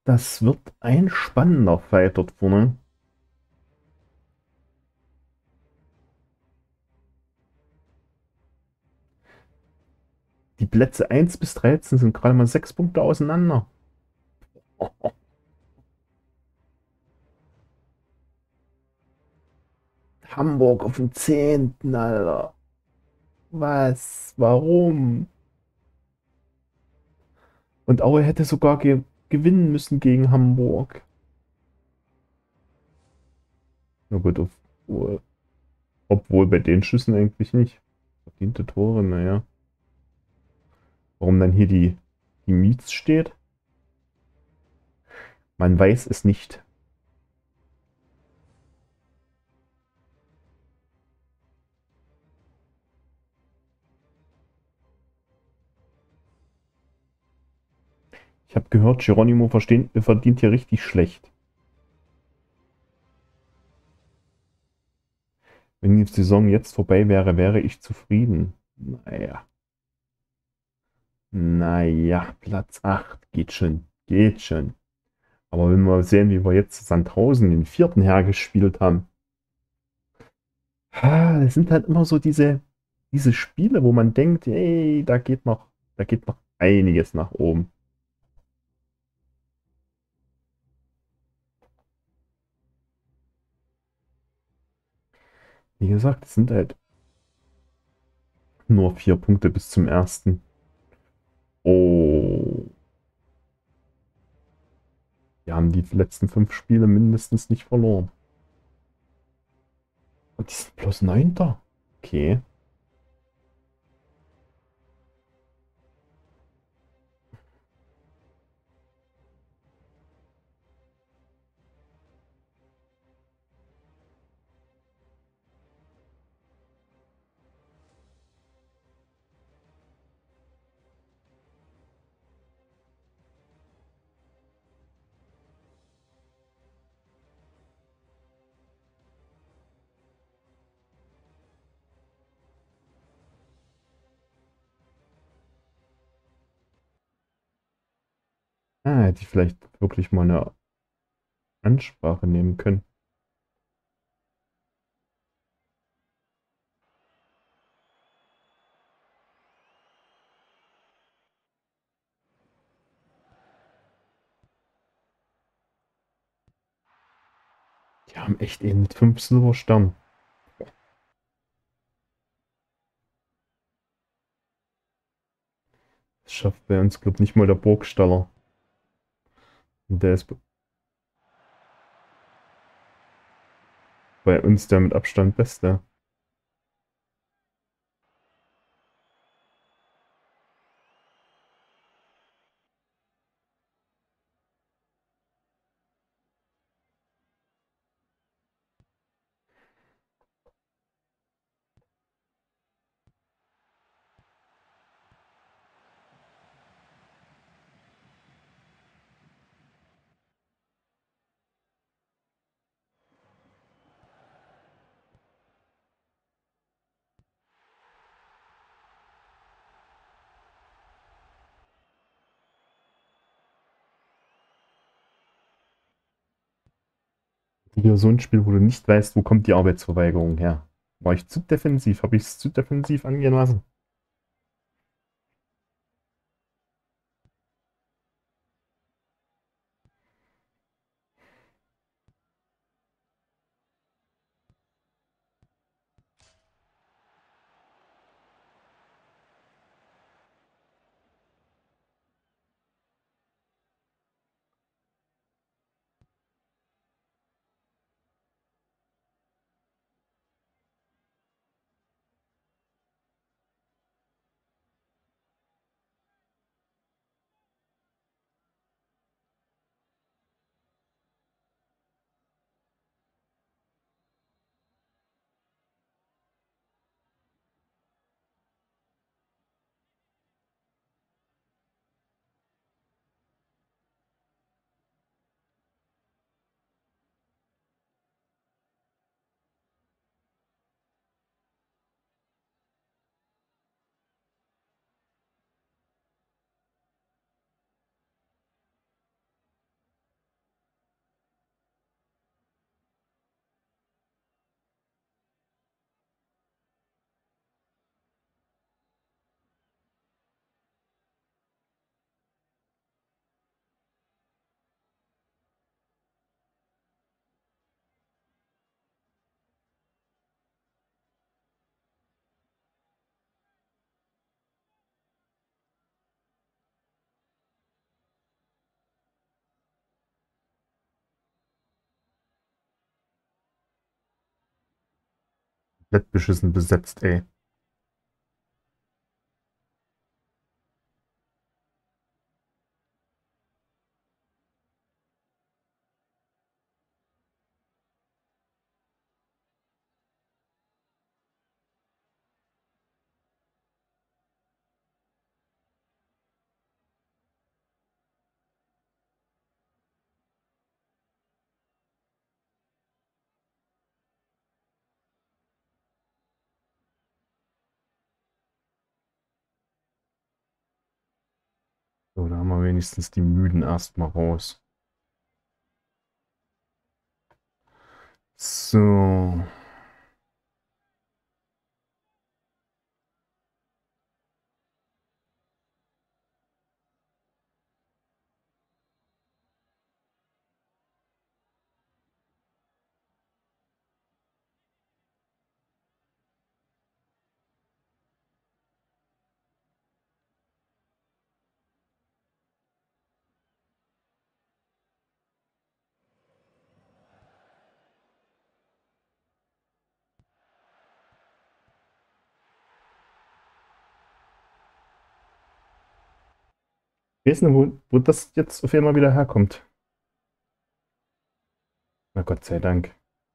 Das wird ein spannender Fight dort vorne. Die Plätze 1 bis 13 sind gerade mal 6 Punkte auseinander. Hamburg auf dem 10., Alter. Was? Warum? Und Aue hätte sogar gewinnen müssen gegen Hamburg. Na gut, obwohl bei den Schüssen eigentlich nicht. Verdiente Tore, naja. Warum dann hier die Miets steht? Man weiß es nicht. Ich habe gehört, Geronimo verdient hier richtig schlecht. Wenn die Saison jetzt vorbei wäre, wäre ich zufrieden. Naja. Naja, Platz 8 geht schon. Geht schon. Aber wenn wir sehen, wie wir jetzt Sandhausen den vierten hergespielt haben. Das sind halt immer so diese Spiele, wo man denkt, ey, da geht noch einiges nach oben. Wie gesagt, es sind halt nur 4 Punkte bis zum ersten. Oh, wir haben die letzten 5 Spiele mindestens nicht verloren. Und die sind bloß Neunter. Okay. Hätte ich vielleicht wirklich mal eine Ansprache nehmen können. Die haben echt eben mit 5 Silbersternen. Das schafft bei uns, glaube ich, nicht mal der Burgstaller. Und der ist bei uns der mit Abstand Beste. Wieder so ein Spiel, wo du nicht weißt, wo kommt die Arbeitsverweigerung her. War ich zu defensiv? Habe ich es zu defensiv angehen lassen? Komplett beschissen besetzt, ey. So, da haben wir wenigstens die Müden erstmal raus. So. Ich weiß nicht, wo das jetzt auf einmal wieder herkommt. Na Gott sei Dank.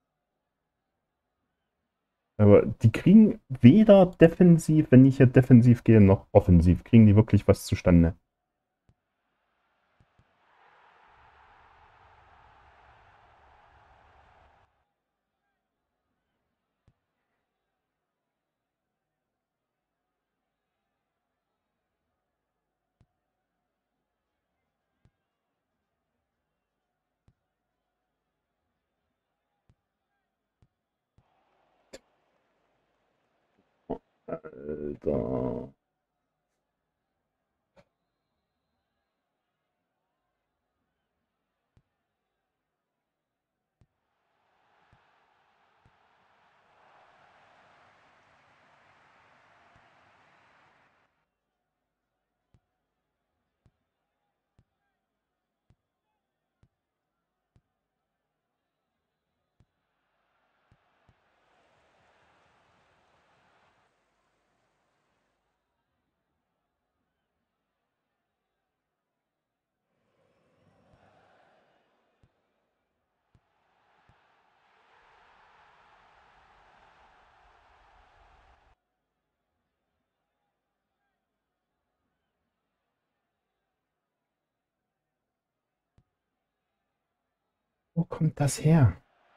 Aber die kriegen weder defensiv, wenn ich hier defensiv gehe, noch offensiv. Kriegen die wirklich was zustande. Alter. Wo kommt das her?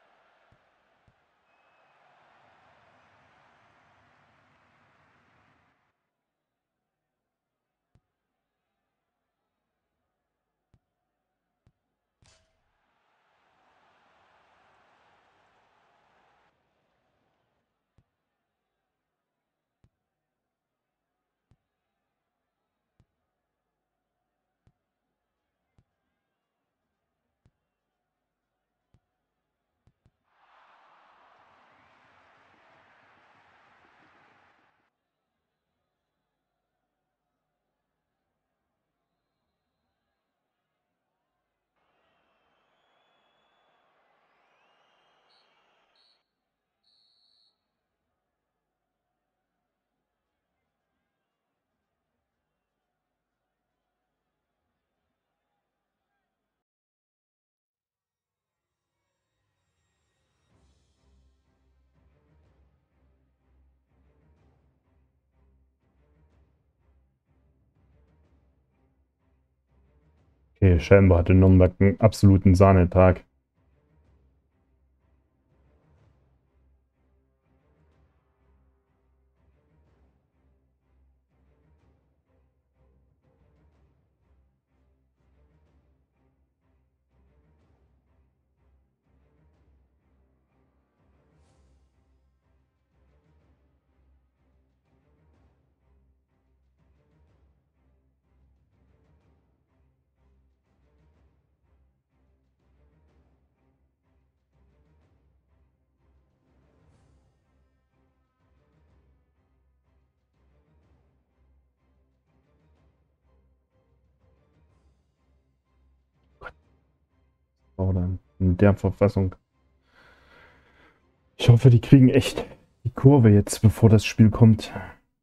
Okay, scheinbar hatte Nürnberg einen absoluten Sahnetag. Oder in der Verfassung. Ich hoffe, die kriegen echt die Kurve jetzt, bevor das Spiel kommt.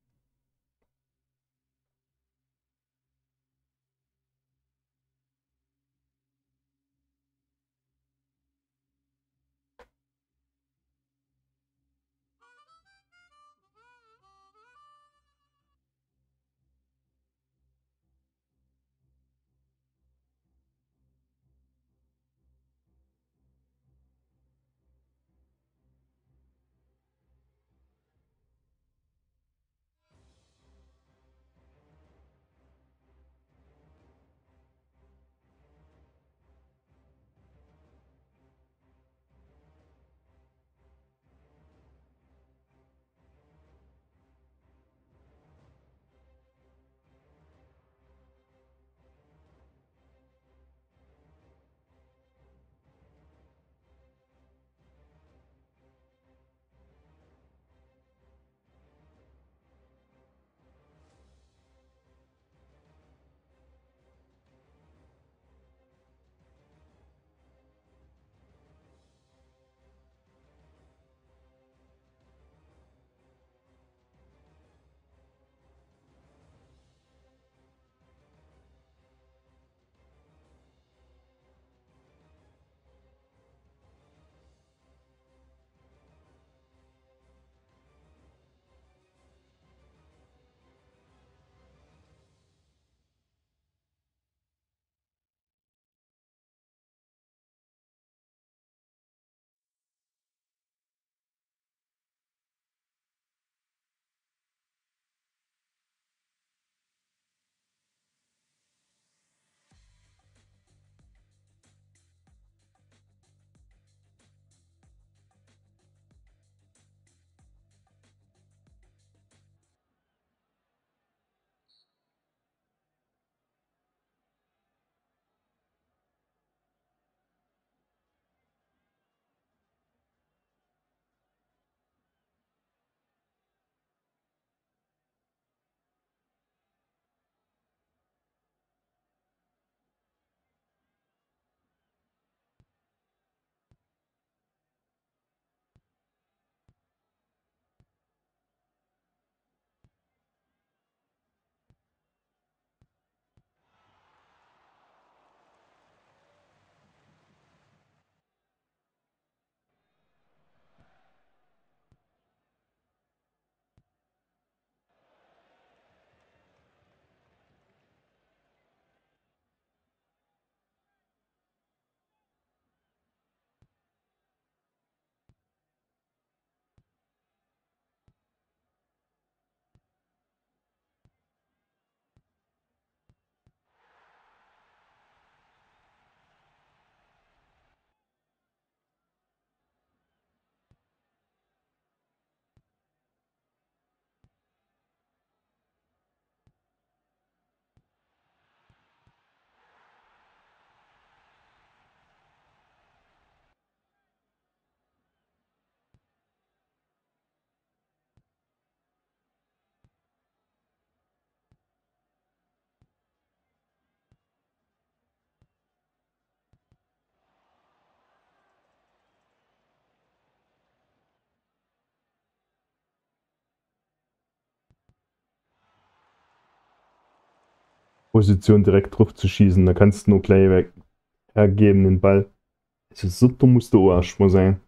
Position direkt drauf zu schießen, da kannst du nur gleich weg hergeben den Ball. Also so dumm musst du auch erstmal sein.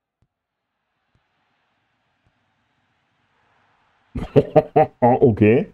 Okay.